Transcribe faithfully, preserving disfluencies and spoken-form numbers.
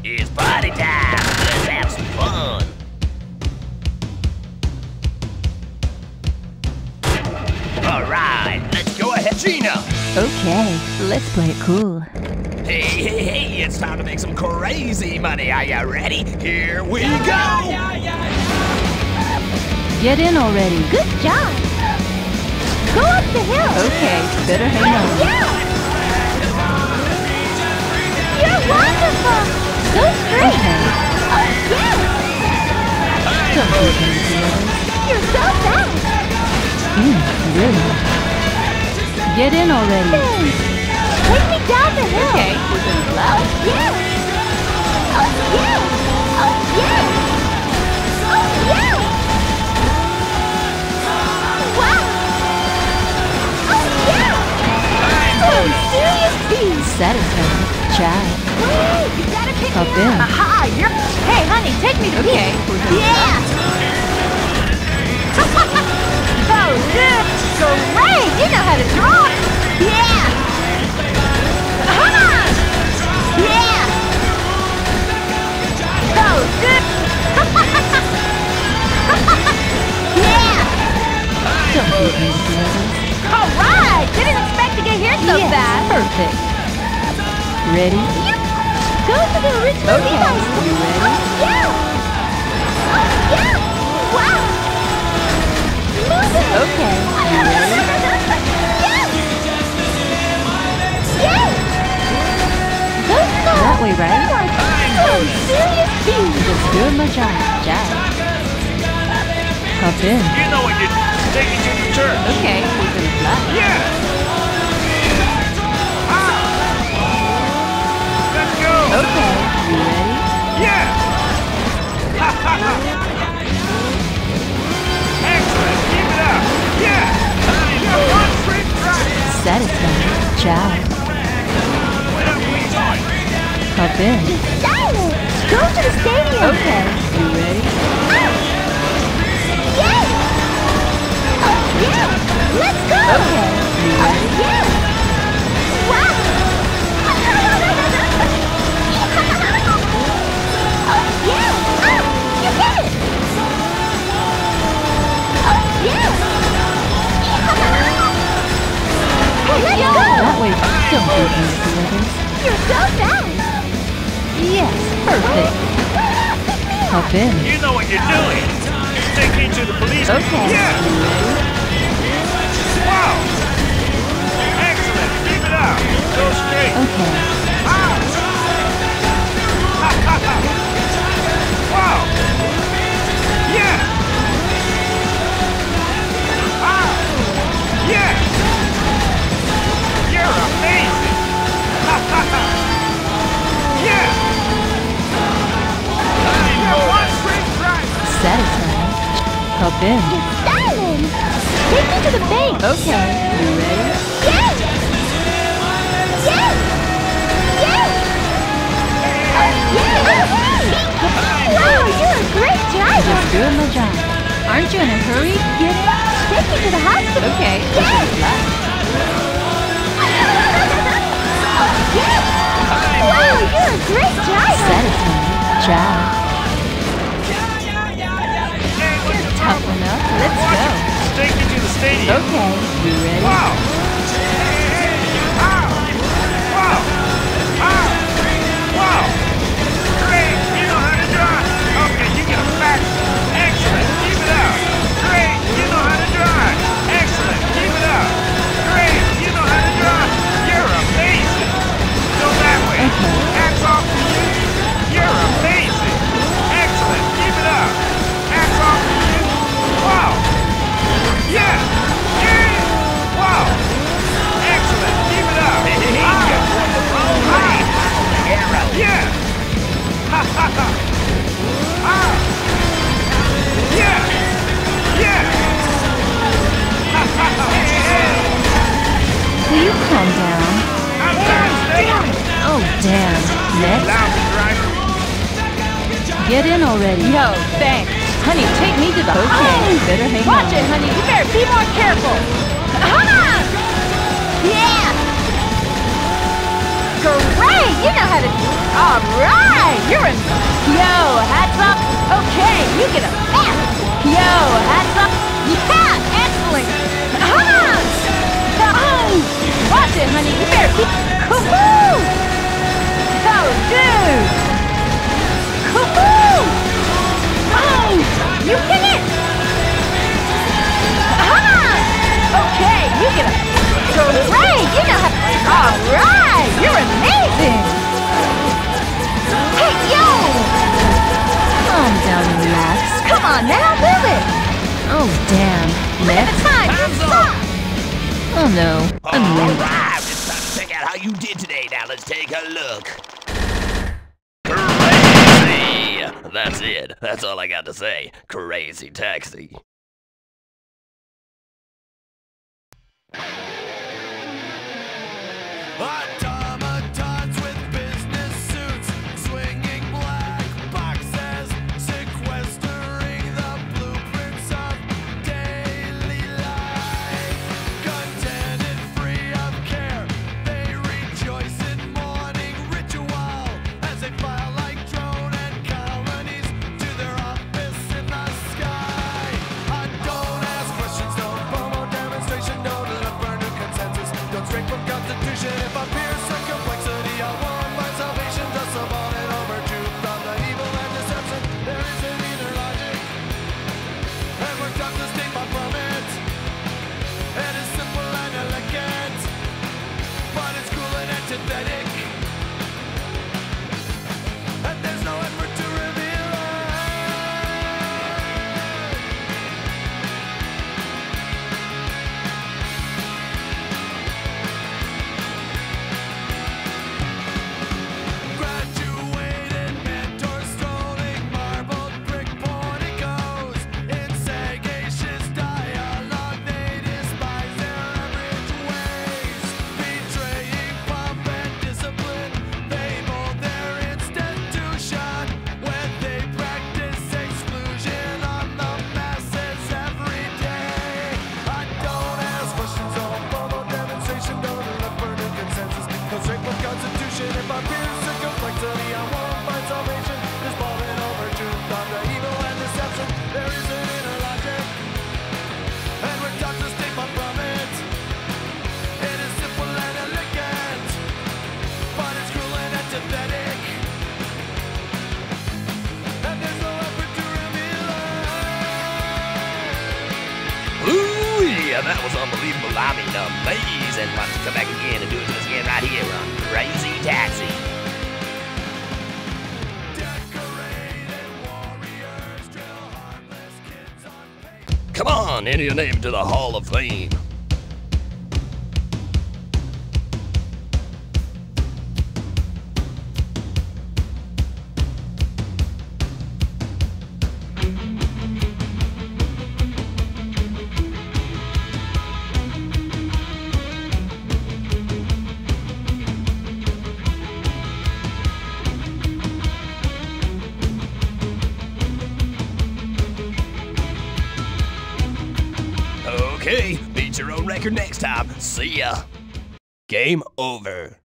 It's party time. Let's have some fun. All right, let's go ahead, Gina. Okay, let's play it cool. Hey, hey, hey, it's time to make some crazy money. Are you ready? Here we go. Get in already. Good job. Go up the hill. Okay, better hang on. Yeah. You're wonderful. Go straight. Okay. Oh, yeah. Don't be crazy, others. You're so fast. Mm, really? Get in already. Hey, take me down the hill. Okay, we're gonna fly. Oh, yeah. Oh, yeah. Oh, yeah. Oh, yeah. Wow. Oh, yeah. Some serious bees. Satisfying. Ciao. Wait, you gotta pick Hop me in. up. Aha, you're... Hey, honey, take me to Okay, bees. we're gonna Yeah. Oh, good. Great. You know how to draw. Yeah. Come on. Yeah. Oh, good. Yeah. Don't be crazy, others. All right. Didn't expect to get here so Yes, fast. perfect. Ready? Yep. Go to the original Okay, device. you ready? Oh, yeah. Oh, yeah. Wow. Move it. Okay, you ready? Yes. Yes. Good stuff. That way, right? You are some serious bees. Just doing my job. Ciao. Hop in. You know what you're taking to the church. Okay, we're gonna fly. Yeah. Ah. Let's go. Okay, you ready? Yeah. Ha ha ha. Excellent. Keep it up. Yeah. You're one straight drive. Satisfying. Ciao. What are we doing? Hop in. Silent. Go to the stadium. Okay, you ready? Ah. Yes. Oh, yeah. Let's go. Okay, you Oh, ready? yeah. Wow. Oh, yeah. Ah, you did it. Oh, yeah. Hey, let's go. That way. Don't be crazy, others. You're so fast. Yes, perfect. Hop in. You know what you're doing. Take me to the police. Okay, Yeah. you ready? Wow. Excellent. Keep it up. Go straight. Okay. Ah. Ha ha ha. Wow. Yeah. Ah. Yeah. You're amazing. Ha ha ha. Yeah. You're one great driver. Satisfying. Hop in. You're styling. Take me to the bank. Okay, you ready? Yes. Yes. Yes. Oh, yes. Wow, you're a great driver. Just doing my job. Aren't you in a hurry? Get it? Take me to the hospital. Okay, we're Yes. gonna fly. Oh, yes. Wow, you're a great driver. Satisfying. Ciao. Tough enough. Let's go. Take me to the stadium. Okay, you ready? Wow. Ah. Wow. Ah. Wow. Great. You know how to drive. Okay, you get a back. Excellent. Keep it up. Great. You know how to drive. Excellent. Keep it up. Great. You know how to drive. You're amazing. Go that way. Hats off to you. You're amazing. Excellent. Keep it up. Hats off to you. Wow. Yeah. Yeah. Wow. Excellent. Keep it up. Ah. Ah. Yeah. Ha ha ha. Ah. Yeah. Yeah. Ha ha ha. Will you calm down? I'm done, Snake. Oh, damn. Next. Lousy driver. Get in already. No, thanks. Honey, take me to the Okay, hospital. better hang Watch on. it, honey. You better be more careful. Come on. Yeah. Great. You know how to... All right. You're a you're in. Yo, hats up. Okay, you get a fat. Yo, hats up. Yeah, excellent. Come on. Oh, watch it, honey. You better keep. Woohoo! Oh, dude. Woohoo! Oh, you hit it. Come on. Okay, you get a. Great, you know how. All right, you're amazing. Hey, yo. Calm down and relax. Come on now, move it. Oh, damn. Left Left? time, you suck. Oh, no. I'm All late. right, it's time to check out how you did today. Now let's take a look. Crazy! That's it. That's all I got to say. Crazy taxi. Automatons with business suits, swinging black boxes, sequestering the blueprints of daily life. Contented, free of care, they rejoice in morning ritual as they file like drone and colonies to their office in the sky. I don't ask questions, don't promo demonstration, don't look for new consensus, don't straight from Constitution. If I pierce the complexity, I want my salvation. Just a it over truth from the evil and deception. There isn't either logic, and we're taught to stay far from it. It is simple and elegant, but it's cruel and antithetic. And there's no effort to reveal it. Graduated mentor strolling, marbled brick porticos. In sagacious dialogue, they despise their average ways. Betraying pomp and discipline, they mold their institution when they practice exclusion on the masses every day. I don't ask questions, don't follow demonstration, don't look for new consensus, go straight from Constitution. If I pierce the complexity, I won't find salvation. Just falling over truth on the evil and deception. There is an inner logic, and we're taught to stay far from it. It is simple and elegant, but it's cruel and antithetic. And there's no effort to reveal it. Ooh, yeah, that was unbelievable. I mean, amazing. Why don't you come back again and do it to us again right here on Crazy Taxi. Decorated warriors drill harmless kids on paper. Come on, enter your name to the Hall of Fame. Okay, beat your own record next time. See ya. Game over.